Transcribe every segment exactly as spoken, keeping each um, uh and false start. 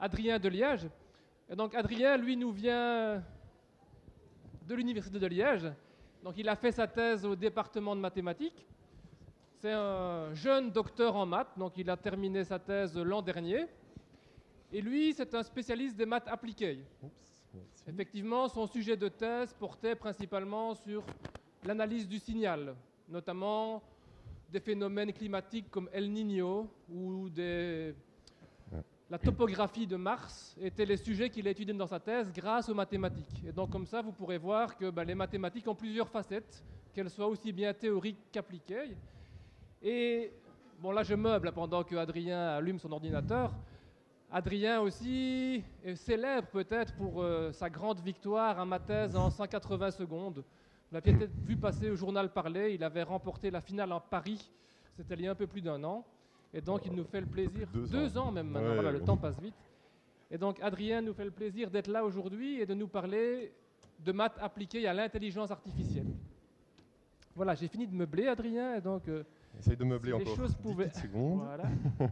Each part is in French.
Adrien de Liège. Et donc Adrien, lui, nous vient de l'université de Liège. Donc il a fait sa thèse au département de mathématiques. C'est un jeune docteur en maths, donc il a terminé sa thèse l'an dernier. Et lui, c'est un spécialiste des maths appliquées. Oups, Effectivement, son sujet de thèse portait principalement sur l'analyse du signal, notamment des phénomènes climatiques comme El Niño ou des... la topographie de Mars étaient les sujets qu'il a étudiés dans sa thèse grâce aux mathématiques. Et donc comme ça, vous pourrez voir que ben, les mathématiques ont plusieurs facettes, qu'elles soient aussi bien théoriques qu'appliquées. Et bon, là je meuble pendant que Adrien allume son ordinateur. Adrien aussi est célèbre peut-être pour euh, sa grande victoire à ma thèse en cent quatre-vingts secondes. Vous l'avez peut-être vu passer au journal parler, il avait remporté la finale en Paris, c'était il y a un peu plus d'un an. Et donc il nous fait le plaisir, deux, deux ans. ans même maintenant, Ouais, voilà, ouais. le temps passe vite. Et donc Adrien nous fait le plaisir d'être là aujourd'hui et de nous parler de maths appliquées à l'intelligence artificielle. Voilà, j'ai fini de meubler Adrien, et donc... Euh, Essaye de meubler si les encore choses dix pouvaient... petites secondes. Voilà.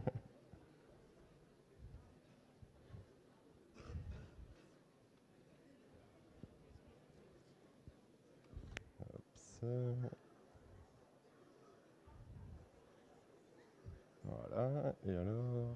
Voilà, et alors...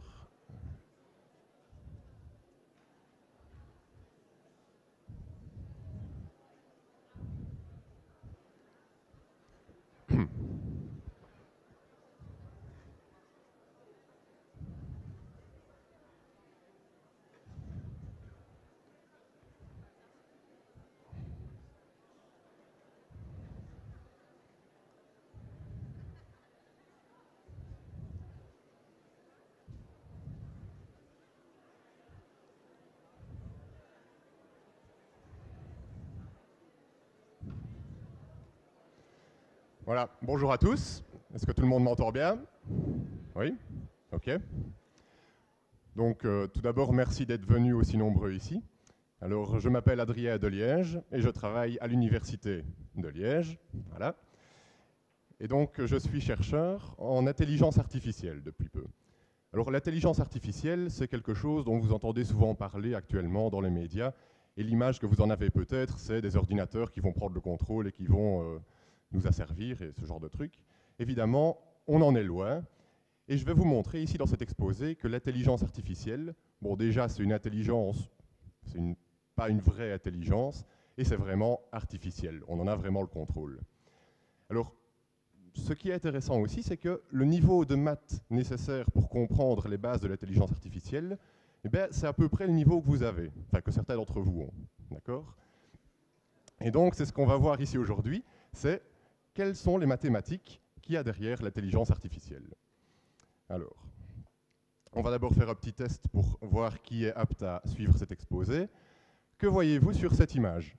Voilà, bonjour à tous. Est-ce que tout le monde m'entend bien? Oui? Ok. Donc, euh, tout d'abord, merci d'être venus aussi nombreux ici. Alors, je m'appelle Adrien de Liège et je travaille à l'université de Liège. Voilà. Et donc, je suis chercheur en intelligence artificielle depuis peu. Alors, l'intelligence artificielle, c'est quelque chose dont vous entendez souvent parler actuellement dans les médias. Et l'image que vous en avez peut-être, c'est des ordinateurs qui vont prendre le contrôle et qui vont euh, nous asservir et ce genre de trucs. Évidemment, on en est loin. Et je vais vous montrer ici dans cet exposé que l'intelligence artificielle, bon déjà c'est une intelligence, c'est une, pas une vraie intelligence, et c'est vraiment artificiel. On en a vraiment le contrôle. Alors, ce qui est intéressant aussi, c'est que le niveau de maths nécessaire pour comprendre les bases de l'intelligence artificielle, eh bien, c'est à peu près le niveau que vous avez, enfin que certains d'entre vous ont, d'accord? Et donc, c'est ce qu'on va voir ici aujourd'hui, c'est quelles sont les mathématiques qu'il y a derrière l'intelligence artificielle. Alors, on va d'abord faire un petit test pour voir qui est apte à suivre cet exposé. Que voyez-vous sur cette image?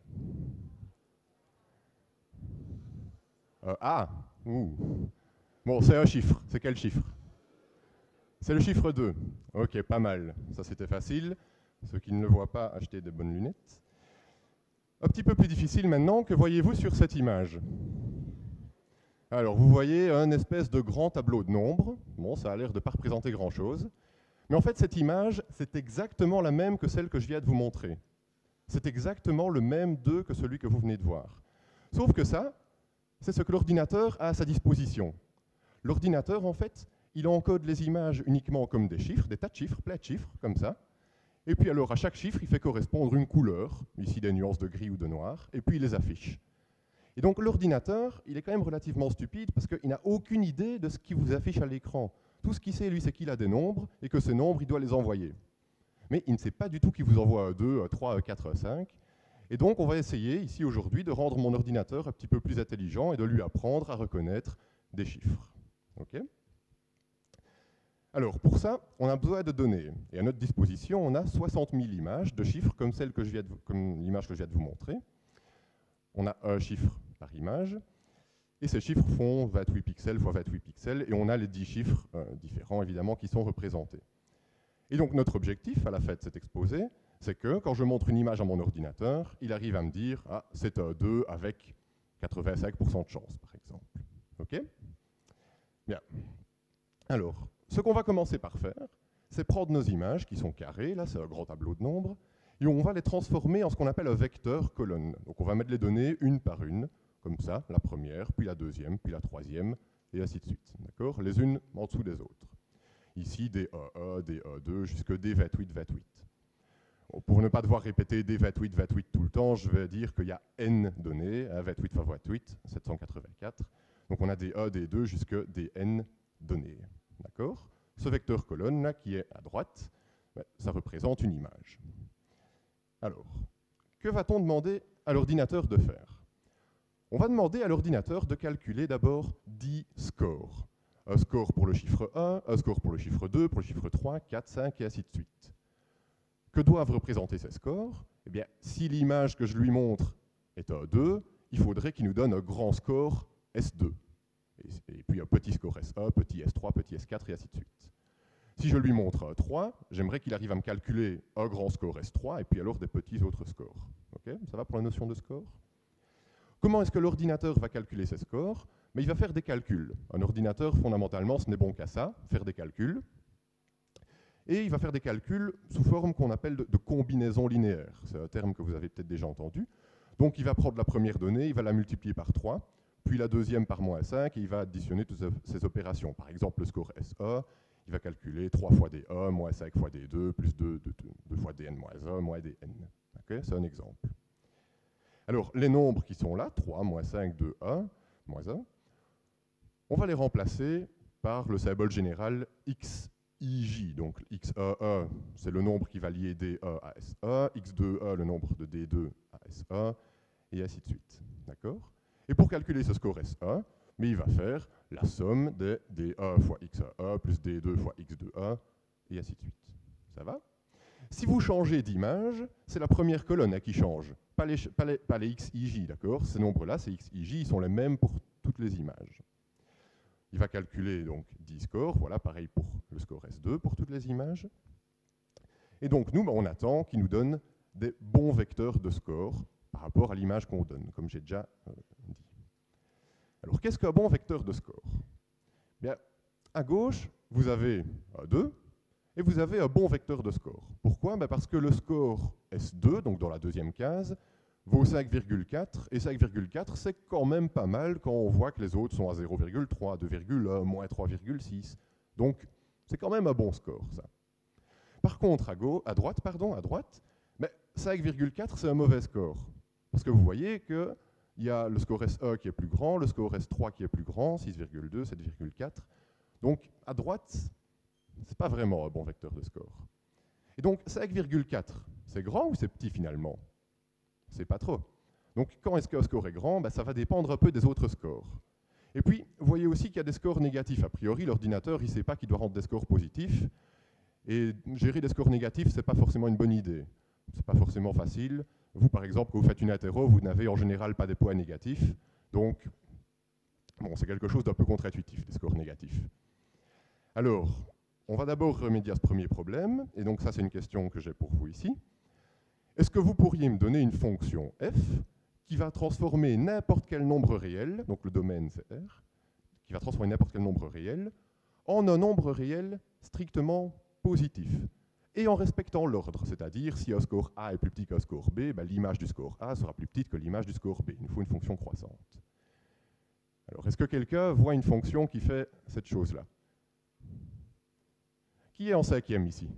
euh, Ah, ouh. Bon, c'est un chiffre. C'est quel chiffre? C'est le chiffre deux. Ok, pas mal. Ça, c'était facile. Ceux qui ne le voient pas, achetez des bonnes lunettes. Un petit peu plus difficile maintenant. Que voyez-vous sur cette image? Alors, vous voyez un espèce de grand tableau de nombres. Bon, ça a l'air de ne pas représenter grand-chose. Mais en fait, cette image, c'est exactement la même que celle que je viens de vous montrer. C'est exactement le même deux que celui que vous venez de voir. Sauf que ça, c'est ce que l'ordinateur a à sa disposition. L'ordinateur, en fait, il encode les images uniquement comme des chiffres, des tas de chiffres, plein de chiffres, comme ça. Et puis alors, à chaque chiffre, il fait correspondre une couleur, ici des nuances de gris ou de noir, et puis il les affiche. Et donc l'ordinateur, il est quand même relativement stupide parce qu'il n'a aucune idée de ce qui vous affiche à l'écran. Tout ce qu'il sait, lui, c'est qu'il a des nombres et que ces nombres, il doit les envoyer. Mais il ne sait pas du tout qu'il vous envoie un deux, un trois, un quatre, un cinq. Et donc, on va essayer, ici aujourd'hui, de rendre mon ordinateur un petit peu plus intelligent et de lui apprendre à reconnaître des chiffres. Okay ? Alors, pour ça, on a besoin de données. Et à notre disposition, on a soixante mille images de chiffres comme, celle que je viens de vous, comme l'image que je viens de vous montrer. On a un chiffre par image. Et ces chiffres font vingt-huit pixels fois vingt-huit pixels. Et on a les dix chiffres euh, différents, évidemment, qui sont représentés. Et donc, notre objectif, à la fin de cet exposé, c'est que quand je montre une image à mon ordinateur, il arrive à me dire « Ah, c'est un deux avec quatre-vingt-cinq pour cent de chance, par exemple. » Ok ? Bien. Alors, ce qu'on va commencer par faire, c'est prendre nos images qui sont carrées, là c'est un grand tableau de nombres, et on va les transformer en ce qu'on appelle un vecteur colonne. Donc on va mettre les données une par une, comme ça, la première, puis la deuxième, puis la troisième, et ainsi de suite. D'accord? Les unes en dessous des autres. Ici, des E un, des E deux, jusque des vingt-huit, vingt-huit. Bon, pour ne pas devoir répéter des vingt-huit, vingt-huit tout le temps, je vais dire qu'il y a n données, hein, vingt-huit fois vingt-huit, sept cent quatre-vingt-quatre. Donc on a des E, des deux, jusque des n données. D'accord? Ce vecteur colonne là, qui est à droite, ben, ça représente une image. Alors, que va-t-on demander à l'ordinateur de faire? On va demander à l'ordinateur de calculer d'abord dix scores. Un score pour le chiffre un, un score pour le chiffre deux, pour le chiffre trois, quatre, cinq et ainsi de suite. Que doivent représenter ces scores? Eh bien, si l'image que je lui montre est un deux, il faudrait qu'il nous donne un grand score S deux. Et, et puis un petit score S un, petit S trois, petit S quatre et ainsi de suite. Si je lui montre un trois, j'aimerais qu'il arrive à me calculer un grand score S trois et puis alors des petits autres scores. Okay? Ça va pour la notion de score? Comment est-ce que l'ordinateur va calculer ces scores? Mais il va faire des calculs. Un ordinateur, fondamentalement, ce n'est bon qu'à ça, faire des calculs. Et il va faire des calculs sous forme qu'on appelle de, de combinaison linéaire. C'est un terme que vous avez peut-être déjà entendu. Donc il va prendre la première donnée, il va la multiplier par trois, puis la deuxième par moins cinq, et il va additionner toutes ces opérations. Par exemple, le score S un, il va calculer trois fois D un, moins cinq fois D deux, plus deux, deux, deux fois Dn moins un, moins Dn. Okay, c'est un exemple. Alors, les nombres qui sont là, trois, moins cinq, deux, un, moins un, on va les remplacer par le symbole général x I J. Donc x un, un, c'est le nombre qui va lier D un à S un, x deux, un, le nombre de D deux à S un, et ainsi de suite. D'accord? Et pour calculer ce score S un, mais il va faire la somme de D un fois x un, un plus D deux fois x deux, un, et ainsi de suite. Ça va? Si vous changez d'image, c'est la première colonne hein, qui change, pas les, pas les, pas les x I J, d'accord? Ces nombres-là, ces x I J, ils sont les mêmes pour toutes les images. Il va calculer donc dix scores, voilà, pareil pour le score S deux, pour toutes les images. Et donc nous, ben, on attend qu'il nous donne des bons vecteurs de score par rapport à l'image qu'on donne, comme j'ai déjà euh, dit. Alors, qu'est-ce qu'un bon vecteur de score? Bien, à gauche, vous avez un deux, et vous avez un bon vecteur de score. Pourquoi? Ben parce que le score S deux, donc dans la deuxième case, vaut cinq virgule quatre, et cinq virgule quatre, c'est quand même pas mal quand on voit que les autres sont à zéro virgule trois, deux virgule un, moins trois virgule six. Donc, c'est quand même un bon score, ça. Par contre, à, gauche, à droite, pardon, à droite, ben, cinq virgule quatre, c'est un mauvais score. Parce que vous voyez qu'il y a le score S un qui est plus grand, le score S trois qui est plus grand, six virgule deux, sept virgule quatre. Donc, à droite, c'est pas vraiment un bon vecteur de score. Et donc, cinq virgule quatre, c'est grand ou c'est petit finalement? C'est pas trop. Donc, quand est-ce qu'un score est grand? Ben, ça va dépendre un peu des autres scores. Et puis, vous voyez aussi qu'il y a des scores négatifs. A priori, l'ordinateur, il ne sait pas qu'il doit rendre des scores positifs. Et gérer des scores négatifs, ce n'est pas forcément une bonne idée. Ce n'est pas forcément facile. Vous, par exemple, quand vous faites une interro, vous n'avez en général pas des points négatifs. Donc, bon, c'est quelque chose d'un peu contre-intuitif, des scores négatifs. Alors, on va d'abord remédier à ce premier problème. Et donc, ça, c'est une question que j'ai pour vous ici. Est-ce que vous pourriez me donner une fonction f qui va transformer n'importe quel nombre réel, donc le domaine c'est R, qui va transformer n'importe quel nombre réel en un nombre réel strictement positif, et en respectant l'ordre, c'est-à-dire si un score A est plus petit qu'un score B, ben, l'image du score A sera plus petite que l'image du score B. Il nous faut une fonction croissante. Alors, est-ce que quelqu'un voit une fonction qui fait cette chose-là? Qui est en cinquième ici?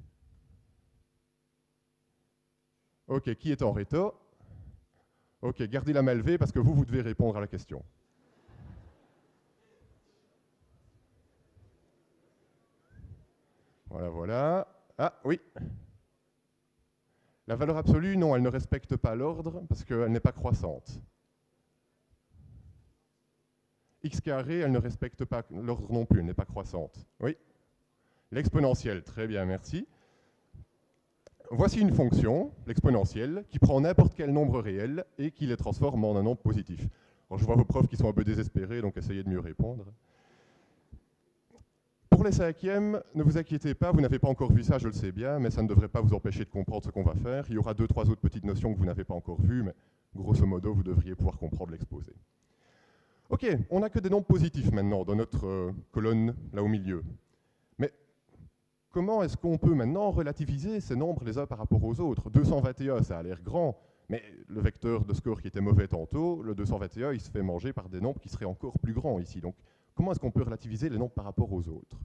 Ok, qui est en réto? Ok, gardez la main levée parce que vous, vous devez répondre à la question. Voilà, voilà. Ah, oui. La valeur absolue, non, elle ne respecte pas l'ordre parce qu'elle n'est pas croissante. X carré, elle ne respecte pas l'ordre non plus, elle n'est pas croissante. Oui. L'exponentielle, très bien, merci. Voici une fonction, l'exponentielle, qui prend n'importe quel nombre réel et qui les transforme en un nombre positif. Alors, je vois vos profs qui sont un peu désespérés, donc essayez de mieux répondre. Pour les cinquièmes, ne vous inquiétez pas, vous n'avez pas encore vu ça, je le sais bien, mais ça ne devrait pas vous empêcher de comprendre ce qu'on va faire. Il y aura deux, trois autres petites notions que vous n'avez pas encore vues, mais grosso modo, vous devriez pouvoir comprendre l'exposé. Ok, on n'a que des nombres positifs maintenant dans notre euh, colonne là au milieu. Mais comment est-ce qu'on peut maintenant relativiser ces nombres les uns par rapport aux autres? deux cent vingt et un, ça a l'air grand, mais le vecteur de score qui était mauvais tantôt, le deux cent vingt et un, il se fait manger par des nombres qui seraient encore plus grands ici. Donc, comment est-ce qu'on peut relativiser les nombres par rapport aux autres?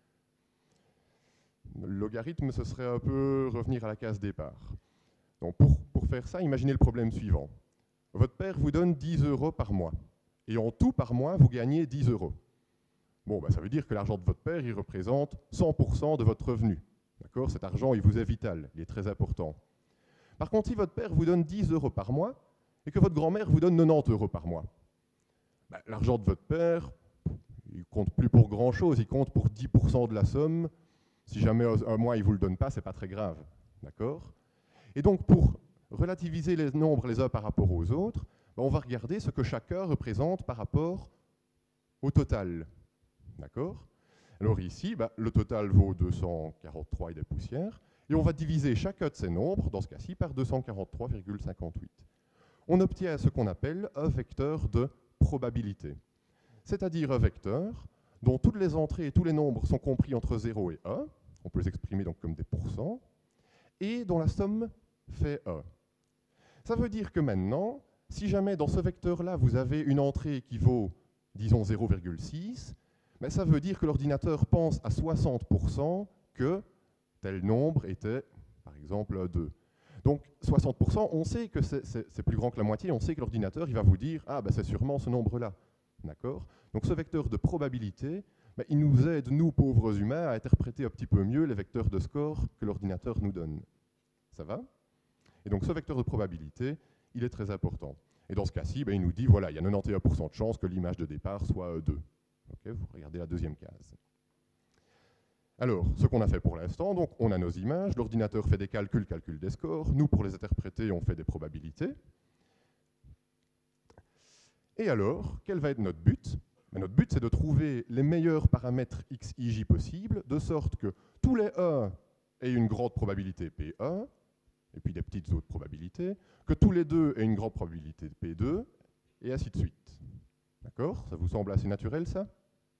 Le logarithme, ce serait un peu revenir à la case départ. Donc, pour, pour faire ça, imaginez le problème suivant. Votre père vous donne dix euros par mois. Et en tout, par mois, vous gagnez dix euros. Bon, bah, ça veut dire que l'argent de votre père, il représente cent pour cent de votre revenu. D'accord? Cet argent, il vous est vital, il est très important. Par contre, si votre père vous donne dix euros par mois et que votre grand-mère vous donne quatre-vingt-dix euros par mois, bah, l'argent de votre père, il compte plus pour grand-chose, il compte pour dix pour cent de la somme. Si jamais un mois, il ne vous le donne pas, ce n'est pas très grave. D'accord? Et donc, pour relativiser les nombres les uns par rapport aux autres, bah, on va regarder ce que chacun représente par rapport au total. D'accord? Alors ici, bah, le total vaut deux cent quarante-trois et des poussières, et on va diviser chacun de ces nombres, dans ce cas-ci, par deux cent quarante-trois virgule cinquante-huit. On obtient ce qu'on appelle un vecteur de probabilité, c'est-à-dire un vecteur dont toutes les entrées et tous les nombres sont compris entre zéro et un, on peut les exprimer donc comme des pourcents, et dont la somme fait un. Ça veut dire que maintenant, si jamais dans ce vecteur-là, vous avez une entrée qui vaut, disons, zéro virgule six, mais ça veut dire que l'ordinateur pense à soixante pour cent que tel nombre était, par exemple, deux. Donc, soixante pour cent, on sait que c'est plus grand que la moitié, on sait que l'ordinateur, il va vous dire « Ah, ben, c'est sûrement ce nombre-là ». D'accord? Donc, ce vecteur de probabilité, ben, il nous aide, nous, pauvres humains, à interpréter un petit peu mieux les vecteurs de score que l'ordinateur nous donne. Ça va? Et donc, ce vecteur de probabilité, il est très important. Et dans ce cas-ci, ben, il nous dit, voilà, il y a quatre-vingt-onze pour cent de chance que l'image de départ soit deux. Okay, vous regardez la deuxième case. Alors, ce qu'on a fait pour l'instant, donc on a nos images, l'ordinateur fait des calculs, calcule des scores, nous, pour les interpréter, on fait des probabilités. Et alors, quel va être notre but? Ben, notre but, c'est de trouver les meilleurs paramètres X I J possibles, de sorte que tous les un aient une grande probabilité P un, et puis des petites autres probabilités, que tous les deux aient une grande probabilité P deux, et ainsi de suite. D'accord? Ça vous semble assez naturel, ça?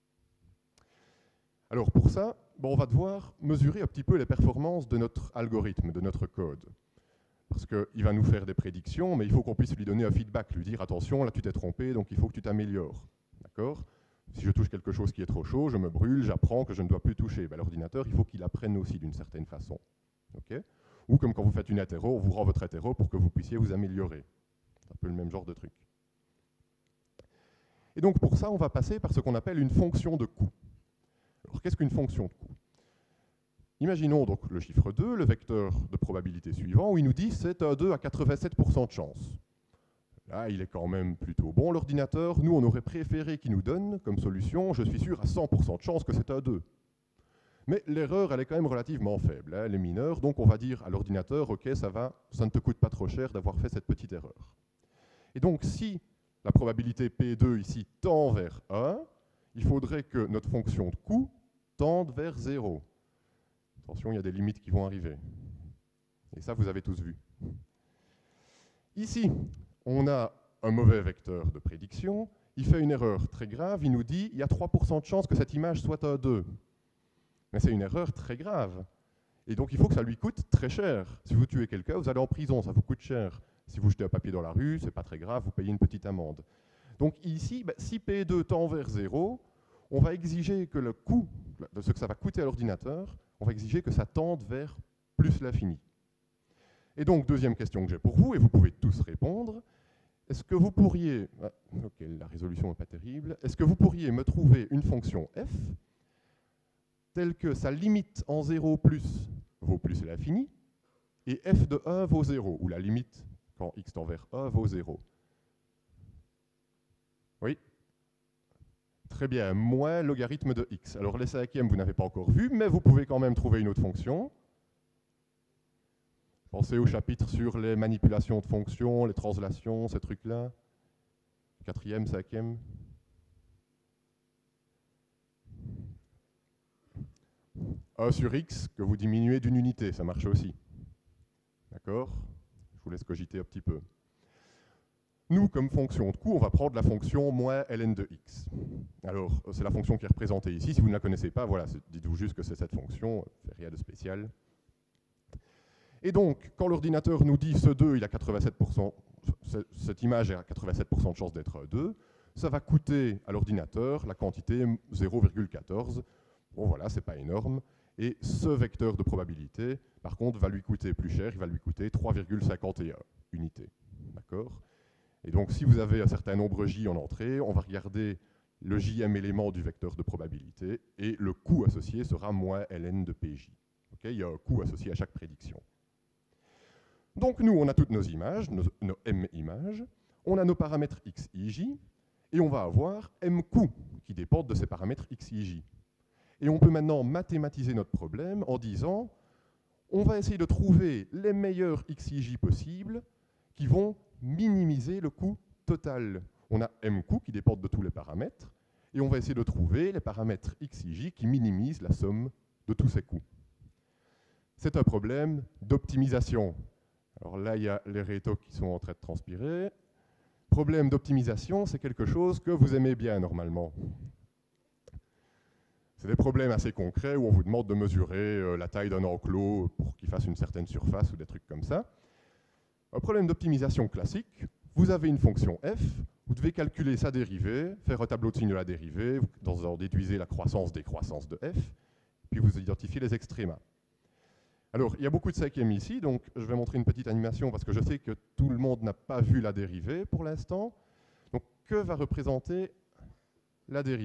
Alors pour ça, bon, on va devoir mesurer un petit peu les performances de notre algorithme, de notre code. Parce qu'il va nous faire des prédictions, mais il faut qu'on puisse lui donner un feedback, lui dire « Attention, là tu t'es trompé, donc il faut que tu t'améliores. » D'accord? Si je touche quelque chose qui est trop chaud, je me brûle, j'apprends que je ne dois plus toucher. Ben, l'ordinateur, il faut qu'il apprenne aussi d'une certaine façon. Okay? Ou comme quand vous faites une hétéro, on vous rend votre hétéro pour que vous puissiez vous améliorer. C'est un peu le même genre de truc. Et donc pour ça, on va passer par ce qu'on appelle une fonction de coût. Alors qu'est-ce qu'une fonction de coût? Imaginons donc le chiffre deux, le vecteur de probabilité suivant, où il nous dit c'est un deux à quatre-vingt-sept pour cent de chance. Là, il est quand même plutôt bon, l'ordinateur. Nous, on aurait préféré qu'il nous donne comme solution, je suis sûr, à cent pour cent de chance que c'est un deux. Mais l'erreur, elle est quand même relativement faible, hein, elle est mineure, donc on va dire à l'ordinateur, ok, ça va, ça ne te coûte pas trop cher d'avoir fait cette petite erreur. Et donc, si la probabilité P deux ici tend vers un, il faudrait que notre fonction de coût tende vers zéro. Attention, il y a des limites qui vont arriver. Et ça, vous avez tous vu. Ici, on a un mauvais vecteur de prédiction. Il fait une erreur très grave. Il nous dit il y a trois pour cent de chance que cette image soit un deux. Mais c'est une erreur très grave. Et donc, il faut que ça lui coûte très cher. Si vous tuez quelqu'un, vous allez en prison, ça vous coûte cher. Si vous jetez un papier dans la rue, c'est pas très grave, vous payez une petite amende. Donc ici, bah, si P deux tend vers zéro, on va exiger que le coût de ce que ça va coûter à l'ordinateur, on va exiger que ça tende vers plus l'infini. Et donc, deuxième question que j'ai pour vous, et vous pouvez tous répondre, est-ce que vous pourriez, ah, ok, la résolution n'est pas terrible, est-ce que vous pourriez me trouver une fonction f telle que sa limite en zéro plus vaut plus l'infini, et f de un vaut zéro, ou la limite quand x tend vers un vaut zéro. Oui? Très bien, moins logarithme de x. Alors les cinquièmes, vous n'avez pas encore vu, mais vous pouvez quand même trouver une autre fonction. Pensez au chapitre sur les manipulations de fonctions, les translations, ces trucs-là. Quatrième, cinquième. un sur x que vous diminuez d'une unité, ça marche aussi. D'accord? Je vous laisse cogiter un petit peu. Nous, comme fonction de coût, on va prendre la fonction moins ln de x. Alors, c'est la fonction qui est représentée ici. Si vous ne la connaissez pas, voilà, dites-vous juste que c'est cette fonction, c'est rien de spécial. Et donc, quand l'ordinateur nous dit ce deux, il a quatre-vingt-sept pour cent, cette image a quatre-vingt-sept pour cent de chance d'être deux, ça va coûter à l'ordinateur la quantité zéro virgule quatorze. Bon voilà, c'est pas énorme. Et ce vecteur de probabilité, par contre, va lui coûter plus cher, il va lui coûter trois virgule cinquante et un unités. D'accord ? Et donc, si vous avez un certain nombre j en entrée, on va regarder le jm élément du vecteur de probabilité et le coût associé sera moins ln de pj. Okay, il y a un coût associé à chaque prédiction. Donc, nous, on a toutes nos images, nos, nos m images, on a nos paramètres x, y, j, et on va avoir m coûts qui dépendent de ces paramètres x, y, j. Et on peut maintenant mathématiser notre problème en disant on va essayer de trouver les meilleurs x, y, j possibles qui vont minimiser le coût total. On a m coûts qui dépendent de tous les paramètres, et on va essayer de trouver les paramètres x, y, j qui minimisent la somme de tous ces coûts. C'est un problème d'optimisation. Alors là, il y a les rétos qui sont en train de transpirer. Problème d'optimisation, c'est quelque chose que vous aimez bien normalement. C'est des problèmes assez concrets où on vous demande de mesurer euh, la taille d'un enclos pour qu'il fasse une certaine surface ou des trucs comme ça. Un problème d'optimisation classique, vous avez une fonction f, vous devez calculer sa dérivée, faire un tableau de signe de la dérivée, vous en déduisez la croissance-décroissance de f, puis vous identifiez les extrémas. Alors, il y a beaucoup de cinquièmes ici, donc je vais montrer une petite animation parce que je sais que tout le monde n'a pas vu la dérivée pour l'instant. Donc, que va représenter la dérivée ?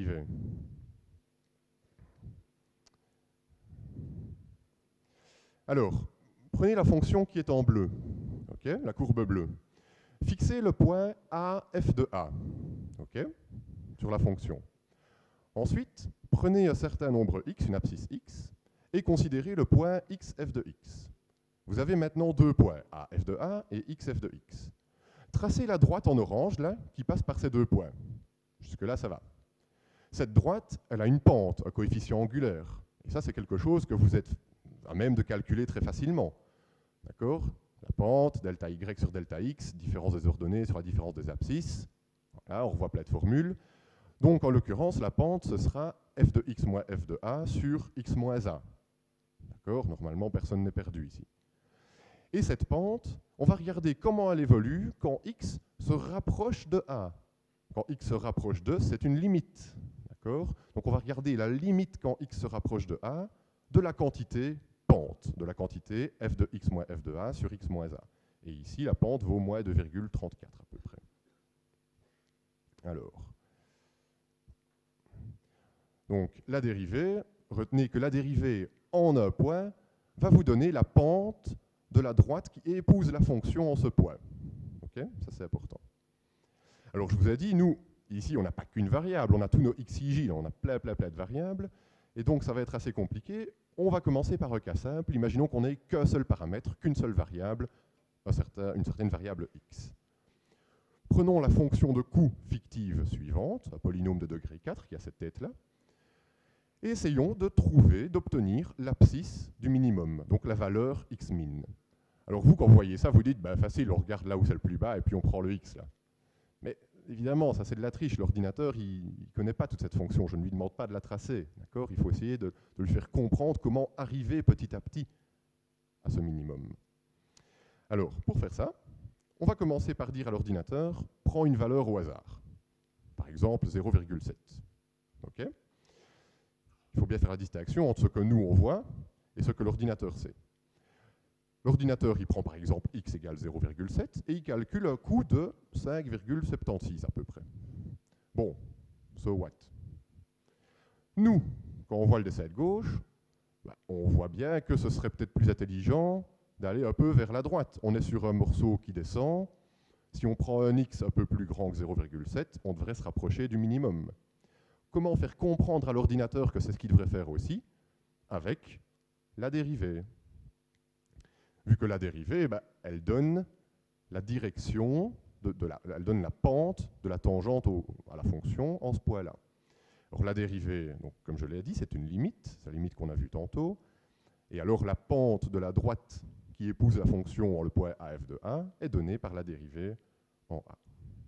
Alors, prenez la fonction qui est en bleu, okay, la courbe bleue. Fixez le point a f de a, okay, sur la fonction. Ensuite, prenez un certain nombre x, une abscisse x, et considérez le point x f de x. Vous avez maintenant deux points, a f de a et x f de x. Tracez la droite en orange, là, qui passe par ces deux points. Jusque-là, ça va. Cette droite, elle a une pente, un coefficient angulaire. Et ça, c'est quelque chose que vous êtes à même de calculer très facilement. D'accord ? La pente, delta y sur delta x, différence des ordonnées sur la différence des abscisses. Voilà, on revoit plein de formules. Donc, en l'occurrence, la pente, ce sera f de x moins f de a sur x moins a. D'accord ? Normalement, personne n'est perdu ici. Et cette pente, on va regarder comment elle évolue quand x se rapproche de a. Quand x se rapproche de, c'est une limite. D'accord ? Donc, on va regarder la limite quand x se rapproche de a de la quantité pente, de la quantité f de x moins f de a sur x moins a. Et ici, la pente vaut moins deux virgule trente-quatre à peu près. Alors, donc la dérivée, retenez que la dérivée en un point va vous donner la pente de la droite qui épouse la fonction en ce point. Okay ? Ça, c'est important. Alors, je vous ai dit, nous, ici, on n'a pas qu'une variable, on a tous nos x, y, j, on a plein, plein, plein de variables, et donc ça va être assez compliqué. On va commencer par un cas simple. Imaginons qu'on n'ait qu'un seul paramètre, qu'une seule variable, un certain, une certaine variable x. Prenons la fonction de coût fictive suivante, un polynôme de degré quatre qui a cette tête-là, et essayons de trouver, d'obtenir l'abscisse du minimum, donc la valeur x min. Alors vous, quand vous voyez ça, vous dites, bah, facile, on regarde là où c'est le plus bas et puis on prend le x là. Mais évidemment, ça c'est de la triche. L'ordinateur, il ne connaît pas toute cette fonction. Je ne lui demande pas de la tracer. D'accord ? Il faut essayer de, de lui faire comprendre comment arriver petit à petit à ce minimum. Alors, pour faire ça, on va commencer par dire à l'ordinateur, prends une valeur au hasard. Par exemple, zéro virgule sept. Okay ? Il faut bien faire la distinction entre ce que nous, on voit et ce que l'ordinateur sait. L'ordinateur, il prend par exemple x égale zéro virgule sept et il calcule un coût de cinq virgule soixante-seize à peu près. Bon, so what? Nous, quand on voit le dessin de gauche, bah, on voit bien que ce serait peut-être plus intelligent d'aller un peu vers la droite. On est sur un morceau qui descend. Si on prend un x un peu plus grand que zéro virgule sept, on devrait se rapprocher du minimum. Comment faire comprendre à l'ordinateur que c'est ce qu'il devrait faire aussi? Avec la dérivée. Vu que la dérivée, bah, elle donne la direction, de, de la, elle donne la pente de la tangente au, à la fonction en ce point-là. Alors la dérivée, donc, comme je l'ai dit, c'est une limite, c'est la limite qu'on a vue tantôt. Et alors la pente de la droite qui épouse la fonction en le point A f de a est donnée par la dérivée en A.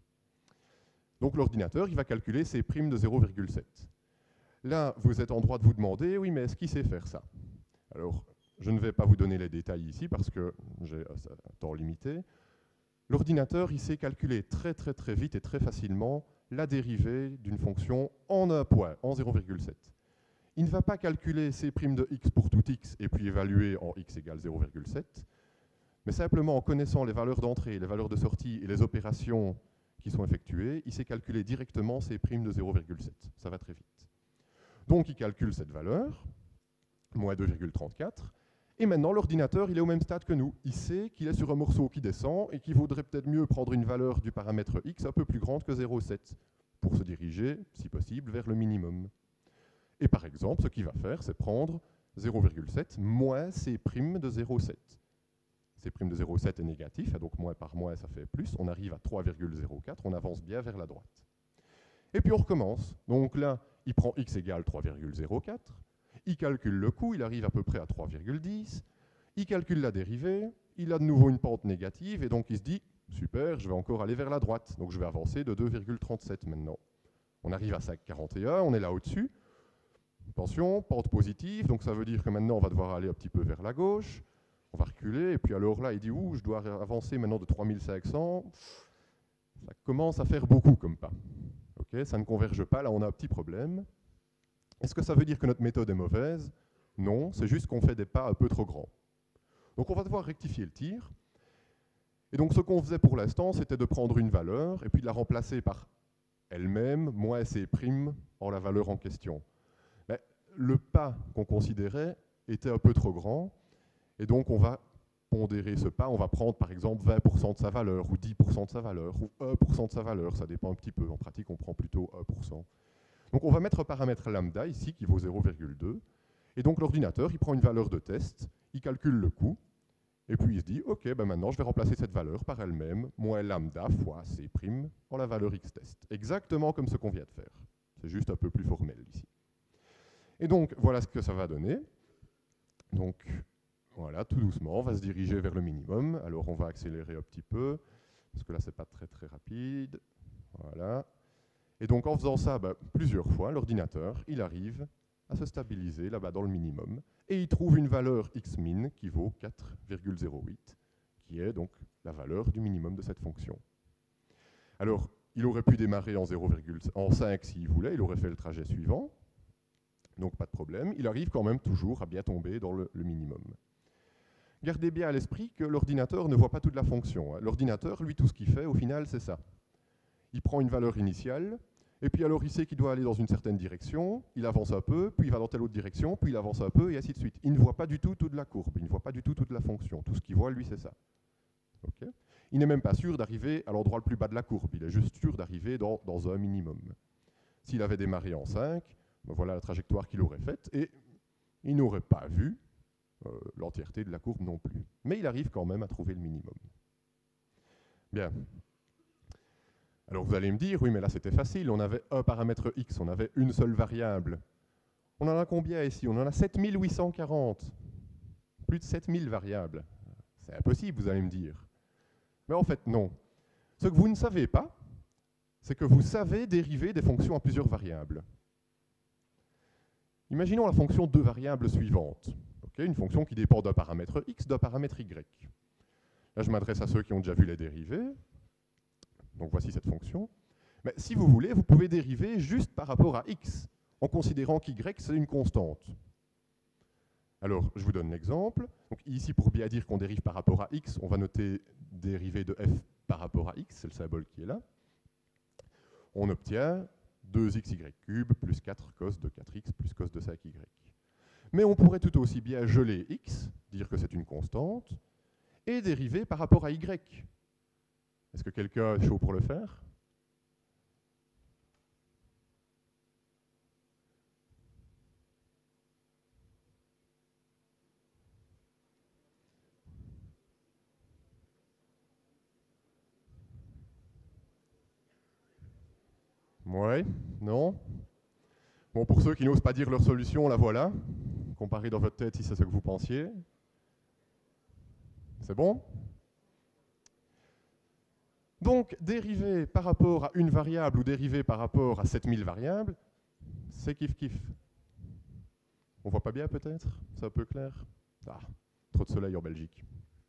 Donc l'ordinateur, il va calculer ces primes de zéro virgule sept. Là, vous êtes en droit de vous demander, oui, mais est-ce qu'il sait faire ça? Alors, je ne vais pas vous donner les détails ici parce que j'ai un temps limité. L'ordinateur, il sait calculer très très très vite et très facilement la dérivée d'une fonction en un point, en zéro virgule sept. Il ne va pas calculer ces primes de x pour tout x et puis évaluer en x égale zéro virgule sept, mais simplement en connaissant les valeurs d'entrée, les valeurs de sortie et les opérations qui sont effectuées, il sait calculer directement ces primes de zéro virgule sept. Ça va très vite. Donc il calcule cette valeur, moins deux virgule trente-quatre, et maintenant l'ordinateur il est au même stade que nous. Il sait qu'il est sur un morceau qui descend et qu'il vaudrait peut-être mieux prendre une valeur du paramètre x un peu plus grande que zéro virgule sept pour se diriger, si possible, vers le minimum. Et par exemple, ce qu'il va faire, c'est prendre zéro virgule sept moins ces primes de zéro virgule sept. Ces primes de zéro virgule sept est négatif, et donc moins par moins, ça fait plus. On arrive à trois virgule zéro quatre, on avance bien vers la droite. Et puis on recommence. Donc là, il prend x égale trois virgule zéro quatre, il calcule le coût, il arrive à peu près à trois virgule dix, il calcule la dérivée, il a de nouveau une pente négative, et donc il se dit, super, je vais encore aller vers la droite. Donc je vais avancer de deux virgule trente-sept maintenant. On arrive à cinq virgule quarante et un, on est là au-dessus. Attention, pente positive, donc ça veut dire que maintenant on va devoir aller un petit peu vers la gauche. On va reculer, et puis alors là, il dit, ouh, je dois avancer maintenant de trois mille cinq cents. Ça commence à faire beaucoup comme pas. Okay, ça ne converge pas, là on a un petit problème. Est-ce que ça veut dire que notre méthode est mauvaise? Non, c'est juste qu'on fait des pas un peu trop grands. Donc on va devoir rectifier le tir. Et donc ce qu'on faisait pour l'instant, c'était de prendre une valeur, et puis de la remplacer par elle-même, moins ses primes, en la valeur en question. Mais le pas qu'on considérait était un peu trop grand, et donc on va pondérer ce pas, on va prendre par exemple vingt pour cent de sa valeur, ou dix pour cent de sa valeur, ou un pour cent de sa valeur, ça dépend un petit peu. En pratique, on prend plutôt un pour cent. Donc on va mettre un paramètre lambda ici, qui vaut zéro virgule deux, et donc l'ordinateur, il prend une valeur de test, il calcule le coût, et puis il se dit, ok, ben maintenant je vais remplacer cette valeur par elle-même, moins lambda fois c' en la valeur x-test. Exactement comme ce qu'on vient de faire. C'est juste un peu plus formel ici. Et donc, voilà ce que ça va donner. Donc, voilà, tout doucement, on va se diriger vers le minimum. Alors, on va accélérer un petit peu, parce que là, c'est pas très très rapide. Voilà. Et donc, en faisant ça ben, plusieurs fois, l'ordinateur, il arrive à se stabiliser là-bas dans le minimum, et il trouve une valeur x-min qui vaut quatre virgule zéro huit, qui est donc la valeur du minimum de cette fonction. Alors, il aurait pu démarrer en, zéro virgule cinq s'il voulait, il aurait fait le trajet suivant, donc pas de problème. Il arrive quand même toujours à bien tomber dans le, le minimum. Gardez bien à l'esprit que l'ordinateur ne voit pas toute la fonction. L'ordinateur, lui, tout ce qu'il fait, au final, c'est ça. Il prend une valeur initiale, et puis alors il sait qu'il doit aller dans une certaine direction, il avance un peu, puis il va dans telle autre direction, puis il avance un peu, et ainsi de suite. Il ne voit pas du tout toute la courbe, il ne voit pas du tout toute la fonction. Tout ce qu'il voit, lui, c'est ça. Okay. Il n'est même pas sûr d'arriver à l'endroit le plus bas de la courbe, il est juste sûr d'arriver dans, dans un minimum. S'il avait démarré en cinq, ben voilà la trajectoire qu'il aurait faite, et il n'aurait pas vu euh, l'entièreté de la courbe non plus. Mais il arrive quand même à trouver le minimum. Bien. Alors vous allez me dire, oui mais là c'était facile, on avait un paramètre x, on avait une seule variable. On en a combien ici? On en a sept mille huit cent quarante. Plus de sept mille variables. C'est impossible, vous allez me dire. Mais en fait non. Ce que vous ne savez pas, c'est que vous savez dériver des fonctions à plusieurs variables. Imaginons la fonction deux variables suivantes. Okay, une fonction qui dépend d'un paramètre x, d'un paramètre y. Là je m'adresse à ceux qui ont déjà vu les dérivées. Donc voici cette fonction. Mais si vous voulez, vous pouvez dériver juste par rapport à x, en considérant qu'y c'est une constante. Alors, je vous donne l'exemple. Donc ici, pour bien dire qu'on dérive par rapport à x, on va noter dérivée de f par rapport à x, c'est le symbole qui est là. On obtient deux x y cube plus quatre cos de quatre x plus cos de cinq y. Mais on pourrait tout aussi bien geler x, dire que c'est une constante, et dériver par rapport à y. Est-ce que quelqu'un est chaud pour le faire? Ouais, non? Bon, pour ceux qui n'osent pas dire leur solution, la voilà. Comparez dans votre tête si c'est ce que vous pensiez. C'est bon? Donc, dériver par rapport à une variable ou dériver par rapport à sept mille variables, c'est kiff-kiff. On voit pas bien peut-être? C'est un peu clair? Ah, trop de soleil en Belgique.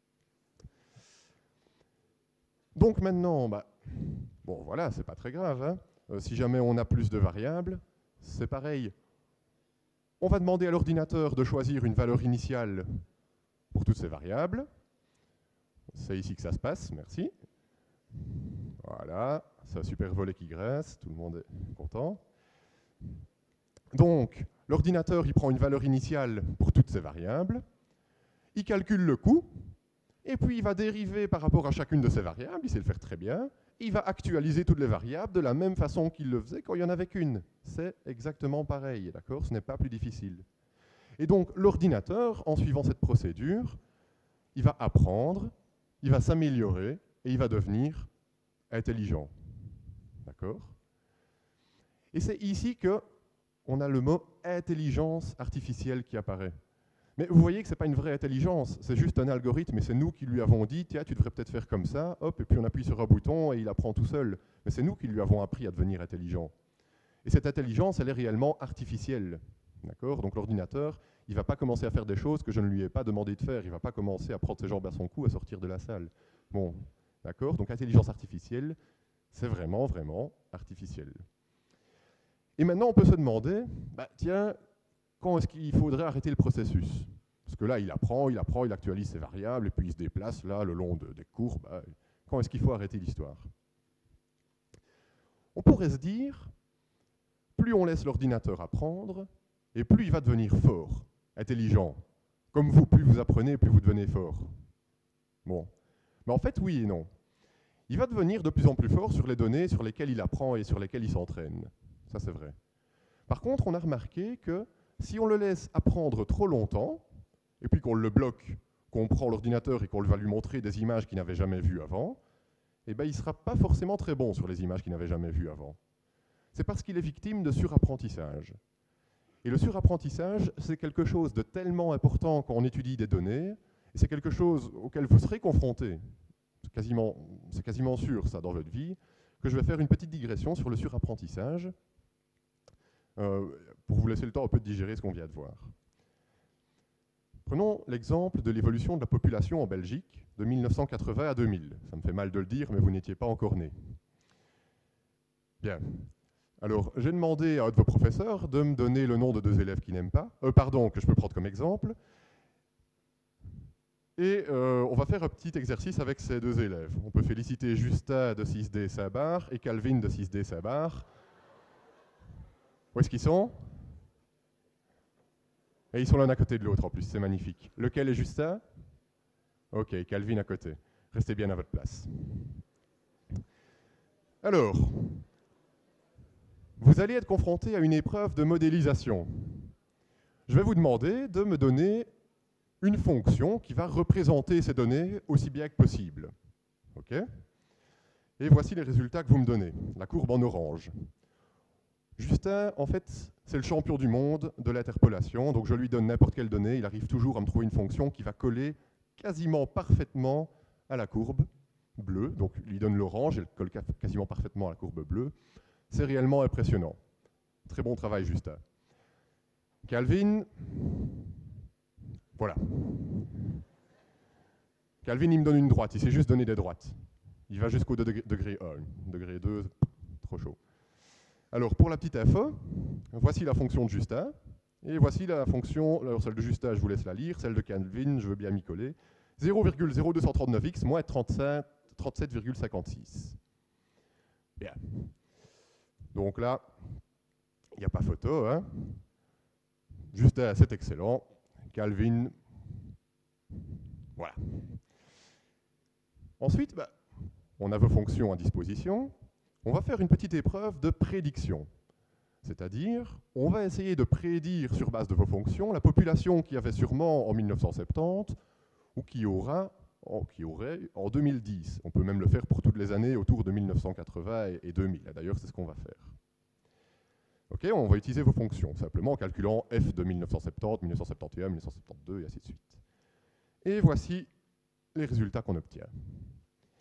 Donc maintenant, bah, bon voilà, c'est pas très grave. Hein. Euh, si jamais on a plus de variables, c'est pareil. On va demander à l'ordinateur de choisir une valeur initiale pour toutes ces variables. C'est ici que ça se passe, merci. Voilà, c'est un super volet qui graisse, tout le monde est content. Donc, l'ordinateur, il prend une valeur initiale pour toutes ces variables, il calcule le coût, et puis il va dériver par rapport à chacune de ces variables, il sait le faire très bien, il va actualiser toutes les variables de la même façon qu'il le faisait quand il n'y en avait qu'une. C'est exactement pareil, d'accord? Ce n'est pas plus difficile. Et donc, l'ordinateur, en suivant cette procédure, il va apprendre, il va s'améliorer, et il va devenir intelligent. D'accord? Et c'est ici qu'on a le mot intelligence artificielle qui apparaît. Mais vous voyez que ce n'est pas une vraie intelligence, c'est juste un algorithme et c'est nous qui lui avons dit, tiens, tu devrais peut-être faire comme ça, hop, et puis on appuie sur un bouton et il apprend tout seul. Mais c'est nous qui lui avons appris à devenir intelligent. Et cette intelligence, elle est réellement artificielle. D'accord? Donc l'ordinateur, il ne va pas commencer à faire des choses que je ne lui ai pas demandé de faire, il ne va pas commencer à prendre ses jambes à son cou, à sortir de la salle. Bon, d'accord? Donc intelligence artificielle, c'est vraiment, vraiment artificiel. Et maintenant, on peut se demander, bah, tiens, quand est-ce qu'il faudrait arrêter le processus? Parce que là, il apprend, il apprend, il actualise ses variables, et puis il se déplace là, le long de, des courbes. Bah, quand est-ce qu'il faut arrêter l'histoire? On pourrait se dire, plus on laisse l'ordinateur apprendre, et plus il va devenir fort, intelligent. Comme vous, plus vous apprenez, plus vous devenez fort. Bon. Mais en fait, oui et non. Il va devenir de plus en plus fort sur les données sur lesquelles il apprend et sur lesquelles il s'entraîne. Ça, c'est vrai. Par contre, on a remarqué que si on le laisse apprendre trop longtemps, et puis qu'on le bloque, qu'on prend l'ordinateur et qu'on va lui montrer des images qu'il n'avait jamais vues avant, eh ben, il ne sera pas forcément très bon sur les images qu'il n'avait jamais vues avant. C'est parce qu'il est victime de surapprentissage. Et le surapprentissage, c'est quelque chose de tellement important quand on étudie des données, et c'est quelque chose auquel vous serez confronté, c'est quasiment, c'est quasiment sûr ça dans votre vie, que je vais faire une petite digression sur le surapprentissage, euh, pour vous laisser le temps un peu de digérer ce qu'on vient de voir. Prenons l'exemple de l'évolution de la population en Belgique de mille neuf cent quatre-vingts à deux mille. Ça me fait mal de le dire, mais vous n'étiez pas encore né. Bien. Alors, j'ai demandé à un de vos professeurs de me donner le nom de deux élèves qu'il n'aime pas, euh, pardon, que je peux prendre comme exemple. Et euh, on va faire un petit exercice avec ces deux élèves. On peut féliciter Justin de six D Saint-Bar et Calvin de six D Saint-Bar. Où est-ce qu'ils sont? Et ils sont l'un à côté de l'autre en plus, c'est magnifique. Lequel est Justin? Ok, Calvin à côté. Restez bien à votre place. Alors, vous allez être confronté à une épreuve de modélisation. Je vais vous demander de me donner une fonction qui va représenter ces données aussi bien que possible. Ok? Et voici les résultats que vous me donnez. La courbe en orange. Justin, en fait, c'est le champion du monde de l'interpolation, donc je lui donne n'importe quelle donnée, il arrive toujours à me trouver une fonction qui va coller quasiment parfaitement à la courbe bleue, donc il lui donne l'orange, elle colle quasiment parfaitement à la courbe bleue. C'est réellement impressionnant. Très bon travail, Justin. Calvin, voilà. Calvin, il me donne une droite, il sait juste donner des droites. Il va jusqu'au degré un, degré deux, trop chaud. Alors, pour la petite info, voici la fonction de Justin, et voici la fonction, alors celle de Justin, je vous laisse la lire, celle de Calvin, je veux bien m'y coller, zéro virgule zéro deux cent trente-neuf x moins trente-sept virgule cinquante-six. Bien. Donc là, il n'y a pas photo, hein. Justin, c'est excellent. Calvin, voilà. Ensuite, bah, on a vos fonctions à disposition. On va faire une petite épreuve de prédiction. C'est-à-dire, on va essayer de prédire sur base de vos fonctions la population qu'il y avait sûrement en mille neuf cent soixante-dix ou qui, aura, en, qui aurait en deux mille dix. On peut même le faire pour toutes les années autour de mille neuf cent quatre-vingts et, et deux mille. D'ailleurs, c'est ce qu'on va faire. Ok, on va utiliser vos fonctions, simplement en calculant f de mille neuf cent soixante-dix, mille neuf cent soixante et un, mille neuf cent soixante-douze et ainsi de suite. Et voici les résultats qu'on obtient.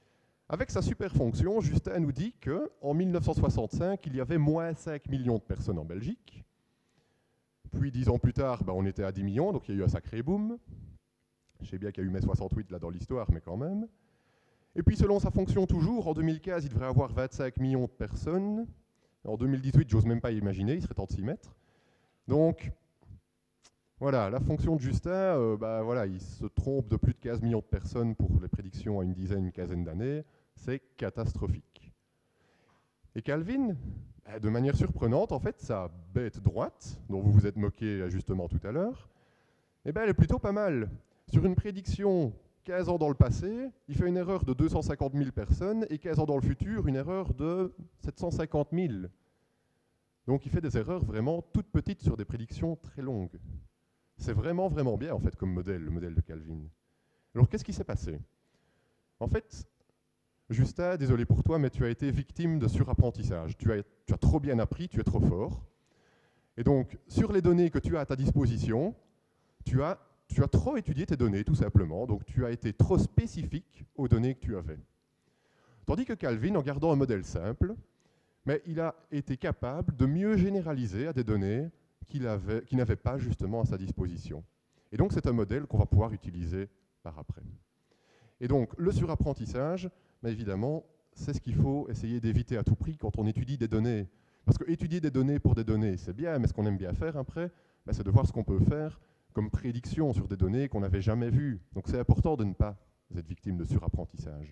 Avec sa super fonction, Justin nous dit qu'en mille neuf cent soixante-cinq, il y avait moins cinq millions de personnes en Belgique. Puis dix ans plus tard, ben, on était à dix millions, donc il y a eu un sacré boom. Je sais bien qu'il y a eu mai soixante-huit là dans l'histoire, mais quand même. Et puis selon sa fonction toujours, en deux mille quinze, il devrait avoir vingt-cinq millions de personnes. En deux mille dix-huit, j'ose même pas imaginer, il serait temps de s'y mettre. Donc, voilà, la fonction de Justin, euh, bah, voilà, il se trompe de plus de quinze millions de personnes pour les prédictions à une dizaine, une quinzaine d'années. C'est catastrophique. Et Calvin, bah, de manière surprenante, en fait, sa bête droite, dont vous vous êtes moqué justement tout à l'heure, eh ben, elle est plutôt pas mal. Sur une prédiction quinze ans dans le passé, il fait une erreur de deux cent cinquante mille personnes, et quinze ans dans le futur, une erreur de sept cent cinquante mille. Donc il fait des erreurs vraiment toutes petites sur des prédictions très longues. C'est vraiment, vraiment bien, en fait, comme modèle, le modèle de Calvin. Alors, qu'est-ce qui s'est passé? En fait, Justin, désolé pour toi, mais tu as été victime de surapprentissage. Tu as, tu as trop bien appris, tu es trop fort. Et donc, sur les données que tu as à ta disposition, tu as, tu as trop étudié tes données, tout simplement. Donc, tu as été trop spécifique aux données que tu avais. Tandis que Calvin, en gardant un modèle simple, mais il a été capable de mieux généraliser à des données qu'il avait, qu'il n'avait pas justement à sa disposition. Et donc c'est un modèle qu'on va pouvoir utiliser par après. Et donc le surapprentissage, mais évidemment, c'est ce qu'il faut essayer d'éviter à tout prix quand on étudie des données. Parce que étudier des données pour des données, c'est bien, mais ce qu'on aime bien faire après, ben, c'est de voir ce qu'on peut faire comme prédiction sur des données qu'on n'avait jamais vues. Donc c'est important de ne pas être victime de surapprentissage.